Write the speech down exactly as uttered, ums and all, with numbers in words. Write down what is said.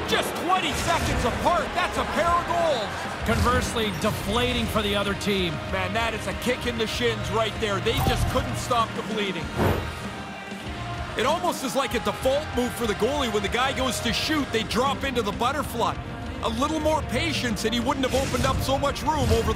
Just twenty seconds apart. That's a pair of goals. Conversely, deflating for the other team. Man, that is a kick in the shins right there. They just couldn't stop the bleeding. It almost is like a default move for the goalie. When the guy goes to shoot, they drop into the butterfly. A little more patience, and he wouldn't have opened up so much room over